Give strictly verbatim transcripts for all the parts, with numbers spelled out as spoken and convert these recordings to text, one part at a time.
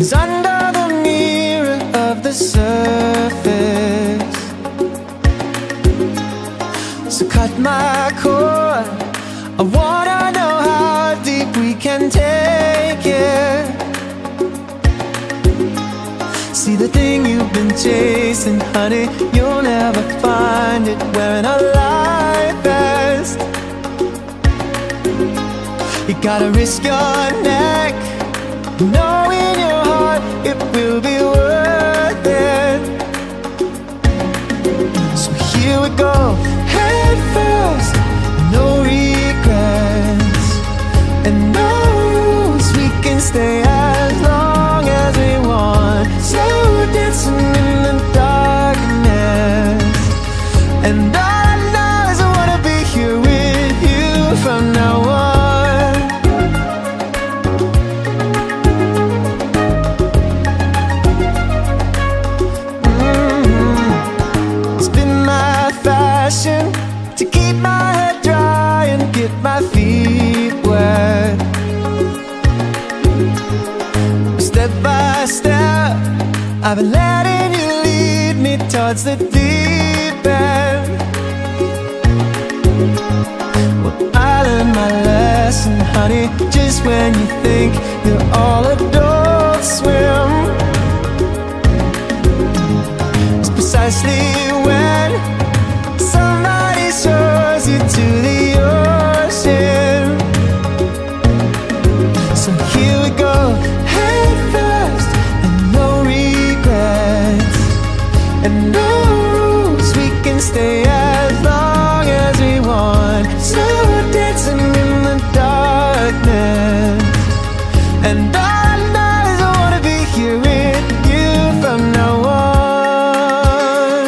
is under the mirror of the surface. So cut my cord, I wanna know how deep we can take it. See the thing you've been chasing, honey, you'll never find it wearing a life vest. You gotta risk your neck, know in your heart it will be worth it. So here we go, head first, no regrets, and no rules, we can stay as long as we want. Slow dancing in the darkness, and all I know is I wanna be here with you from now on. To keep my head dry and get my feet wet. Step by step, I've been letting you lead me towards the deep end. Well, I learned my lesson, honey, just when you think you're all adult swim. It's precisely when somebody shows you to the ocean. So here we go, head first, and no regrets, and no rules, we can stay as long as we want. Slow dancing in the darkness, and all I know is I wanna be here with you from now on.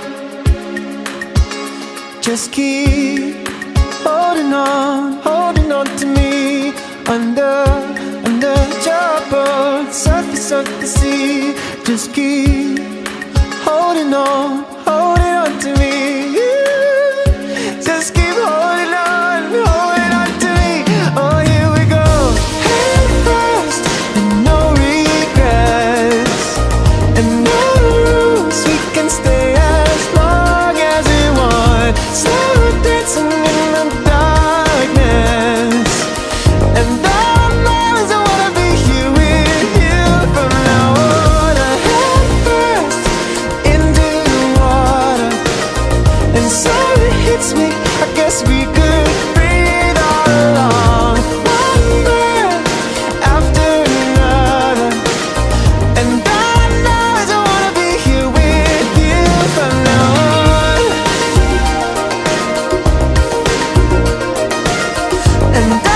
Just keep holding on, holding on to me. Under, under your boat, surface of the sea. Just keep holding on, holding on to me. Just keep holding on, holding on to me. Oh, here we go, head first, and no regrets, and no rules, we can stay as long as we want. Slow dancing in the darkness, and all I know is I wanna be here with you from now on. Head first into the water, and so it hits me, I guess we could breathe all along. One breath after another, and all I know is I wanna be here with you from now on. And I